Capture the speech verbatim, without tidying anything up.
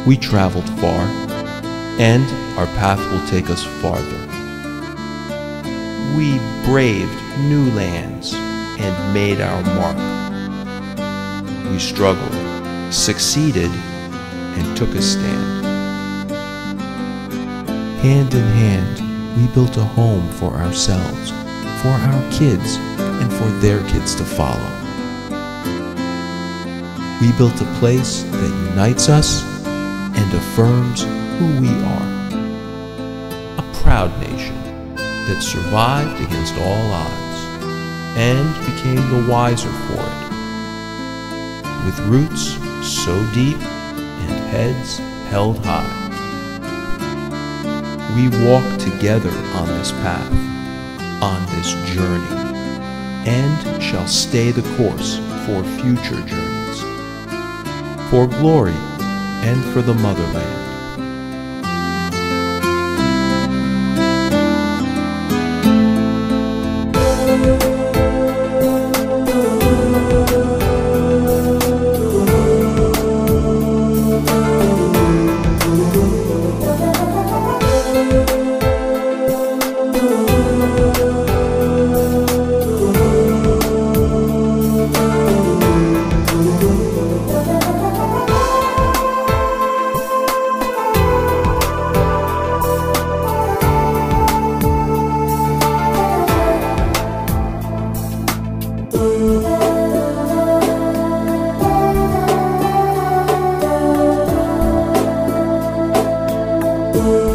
We traveled far, and our path will take us farther. We braved new lands and made our mark. We struggled, succeeded, and took a stand. Hand in hand, we built a home for ourselves, for our kids, and for their kids to follow. We built a place that unites us and affirms who we are. A proud nation that survived against all odds and became the wiser for it. With roots so deep and heads held high. We walk together on this path, on this journey, and shall stay the course for future journeys, for glory and for the motherland. Thank you.